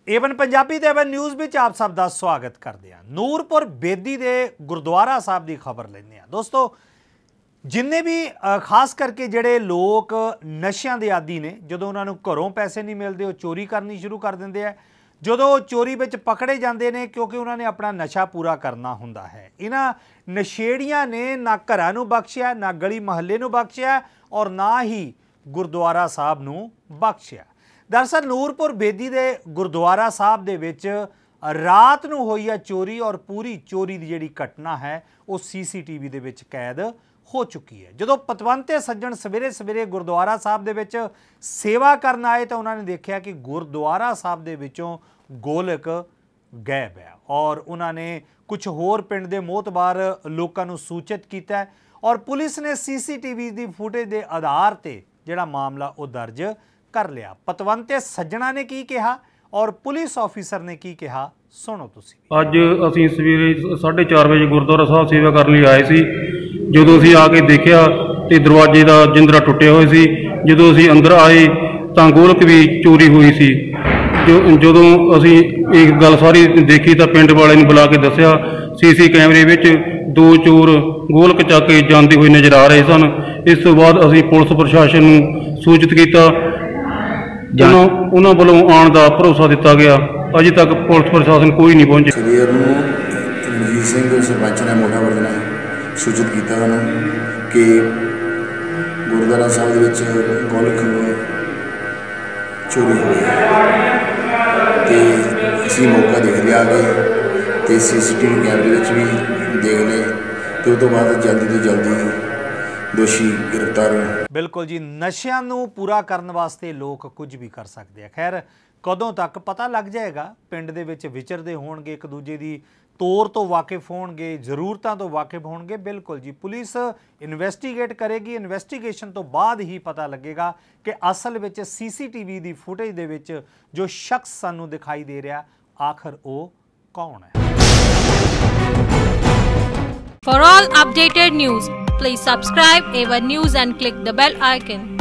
Avon Punjabi ਤੇ Avon news ਵਿੱਚ आप सब ਦਾ स्वागत करते हैं। ਨੂਰਪੁਰ ਬੇਦੀ ਦੇ ਗੁਰਦੁਆਰਾ ਸਾਹਿਬ ਦੀ ਖਬਰ ਲੈਂਦੇ हैं। दोस्तों जिन्ने भी खास करके ਜਿਹੜੇ ਲੋਕ ਨਸ਼ਿਆਂ ਦੇ ਆਦੀ ਨੇ, ਜਦੋਂ ਉਹਨਾਂ ਨੂੰ ਘਰੋਂ ਪੈਸੇ ਨਹੀਂ ਮਿਲਦੇ ਉਹ ਚੋਰੀ ਕਰਨੀ ਸ਼ੁਰੂ ਕਰ ਦਿੰਦੇ ਆ। ਜਦੋਂ ਚੋਰੀ ਵਿੱਚ ਪਕੜੇ ਜਾਂਦੇ ਨੇ ਕਿਉਂਕਿ ਉਹਨਾਂ ਨੇ ਆਪਣਾ ਨਸ਼ਾ ਪੂਰਾ ਕਰਨਾ ਹੁੰਦਾ ਹੈ। ਇਹਨਾਂ ਨਸ਼ੇੜੀਆਂ ਨੇ ਨਾ ਘਰਾਂ ਨੂੰ ਬਖਸ਼ਿਆ, ਨਾ ਗਲੀ ਮਹੱਲੇ ਨੂੰ ਬਖਸ਼ਿਆ ਔਰ ਨਾ ही ਗੁਰਦੁਆਰਾ ਸਾਹਿਬ ਨੂੰ ਬਖਸ਼ਿਆ। दरअसल ਨੂਰਪੁਰ ਬੇਦੀ ਦੇ ਗੁਰਦੁਆਰਾ ਸਾਹਿਬ ਦੇ ਵਿੱਚ ਰਾਤ ਨੂੰ ਹੋਈ ਆ ਚੋਰੀ और पूरी चोरी ਦੀ ਜਿਹੜੀ ਘਟਨਾ ਹੈ ਉਹ CCTV ਦੇ ਵਿੱਚ ਕੈਦ ਹੋ ਚੁੱਕੀ ਹੈ। ਜਦੋਂ ਪਤਵੰਤੇ ਸੱਜਣ ਸਵੇਰੇ ਸਵੇਰੇ ਗੁਰਦੁਆਰਾ ਸਾਹਿਬ ਦੇ ਵਿੱਚ ਸੇਵਾ ਕਰਨ ਆਏ ਤਾਂ ਉਹਨਾਂ ਨੇ ਦੇਖਿਆ ਕਿ ਗੁਰਦੁਆਰਾ ਸਾਹਿਬ ਦੇ ਵਿੱਚੋਂ ਗੋਲਕ ਗਾਇਬ ਹੈ और ਉਹਨਾਂ ਨੇ ਕੁਝ ਹੋਰ ਪਿੰਡ ਦੇ ਮੋਹਤਬਾਰ ਲੋਕਾਂ ਨੂੰ ਸੂਚਿਤ ਕੀਤਾ और ਪੁਲਿਸ ਨੇ CCTV ਦੀ ਫੁਟੇਜ ਦੇ ਆਧਾਰ ਤੇ ਜਿਹੜਾ ਮਾਮਲਾ ਉਹ ਦਰਜ कर लिया। पतवंते सज्जणा ने की कहा और पुलिस ऑफिसर ने की कहा, सुनो तुसी। अज असीं सवेरे 4:30 बजे गुरुद्वारा साहब सेवा करने आए सी। जदों असीं आके देखिया ते दरवाजे का जिंदरा टुटिया होया सी। जदों असीं अंदर आए तां गोलक भी चोरी हुई सी। जदों असीं एक गल सारी देखी तां पिंड वाले नूं बुला के दस्सिया CC कैमरे विच 2 चोर गोलक चक के जांदे हुए नज़र आ रहे सन। इस तो बाद असीं पुलिस प्रशासन नूं सूचित किया, उन्होंने वालों आने का भरोसा दिता गया। अजे तक पुलिस प्रशासन कोई नहीं पहुंचे। सवेर रणजीत सिंह सरपंच ने मोटावरद ने सूचित किया कि गुरुद्वारा साहब गोलक चोरी हुई तो असी मौका देख लिया आगे तो CCTV कैमरे भी देख ले तो उस बाद जल्दी तो जल्दी दोषी गिरफ्तार। बिल्कुल जी, नशियां नूं पूरा करने वास्ते लोग कुछ भी कर सकते हैं। खैर कदों तक पता लग जाएगा। पिंड दे विच विचरदे होणगे, एक दूजे दी तौर तो वाकिफ होणगे, जरूरतां तो वाकिफ होणगे। बिल्कुल जी, पुलिस इन्वेस्टिगेट करेगी। इन्वेस्टिगेशन तो बाद ही पता लगेगा कि असल विच CCTV दी फुटेज दे विच जो शख्स सानूं दिखाई दे रहा आखिर वो कौन है। For all updated news, please subscribe AWN News and click the bell icon.